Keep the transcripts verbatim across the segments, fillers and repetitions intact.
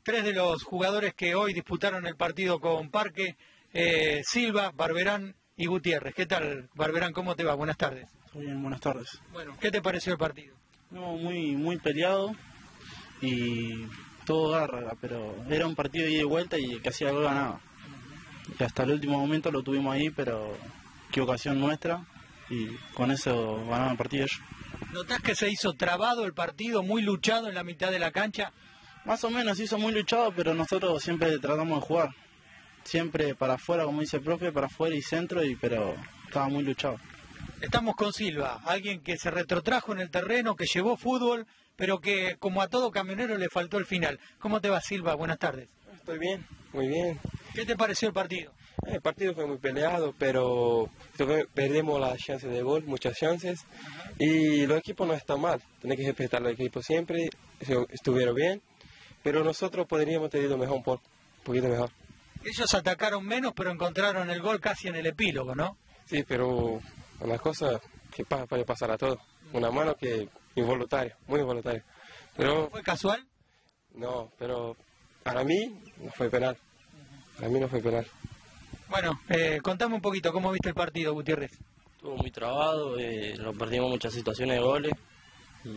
tres de los jugadores que hoy disputaron el partido con Parque, eh, Silva, Barberán y Gutiérrez. ¿Qué tal, Barberán? ¿Cómo te va? Buenas tardes. Muy bien, buenas tardes. Bueno, ¿qué te pareció el partido? No, muy, muy peleado y todo garra, pero era un partido de ida y vuelta y el que hacía gol ganaba. Y hasta el último momento lo tuvimos ahí, pero equivocación nuestra y con eso ganaron el partido ellos. ¿Notás que se hizo trabado el partido, muy luchado en la mitad de la cancha? Más o menos se hizo muy luchado, pero nosotros siempre tratamos de jugar. Siempre para afuera, como dice el profe, para afuera y centro, y pero estaba muy luchado. Estamos con Silva, alguien que se retrotrajo en el terreno, que llevó fútbol, pero que como a todo camionero le faltó el final. ¿Cómo te va, Silva? Buenas tardes. Estoy bien, muy bien. ¿Qué te pareció el partido? El partido fue muy peleado, pero perdimos las chances de gol, muchas chances. Y los equipos no están mal, tiene que respetar los equipos siempre, estuvieron bien, pero nosotros podríamos tener ido mejor, un poco, un poquito mejor. Ellos atacaron menos, pero encontraron el gol casi en el epílogo, ¿no? Sí, pero una cosa que pasa, puede pasar a todos, una mano que involuntaria, muy involuntaria. Pero, ¿Fue casual? No, pero para mí no fue penal, para mí no fue penal. Bueno, eh, contame un poquito, ¿cómo viste el partido, Gutiérrez? Estuvo muy trabado, eh, nos perdimos muchas situaciones de goles. Y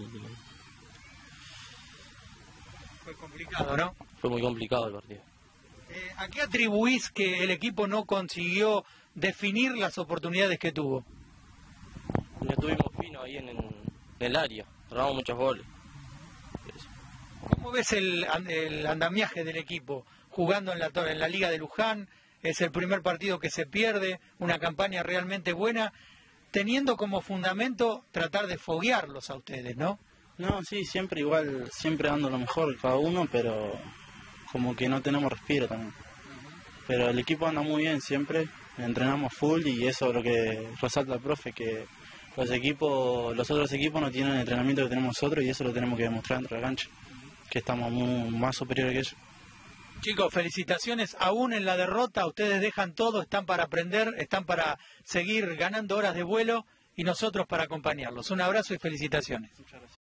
Fue complicado, ¿no? fue muy complicado el partido. Eh, ¿A qué atribuís que el equipo no consiguió definir las oportunidades que tuvo? No estuvimos finos ahí en, en el área, cerramos muchos goles. Eso. ¿Cómo ves el, el andamiaje del equipo jugando en la, en la Liga de Luján? Es el primer partido que se pierde, una campaña realmente buena, teniendo como fundamento tratar de foguearlos a ustedes, ¿no? No, sí, siempre igual, siempre dando lo mejor cada uno, pero como que no tenemos respiro también. Pero el equipo anda muy bien siempre, entrenamos full y eso es lo que resalta el profe, que los equipos, los otros equipos no tienen el entrenamiento que tenemos nosotros y eso lo tenemos que demostrar dentro de la cancha, que estamos muy, más superiores que ellos. Chicos, felicitaciones. Aún en la derrota, ustedes dejan todo, están para aprender, están para seguir ganando horas de vuelo y nosotros para acompañarlos. Un abrazo y felicitaciones.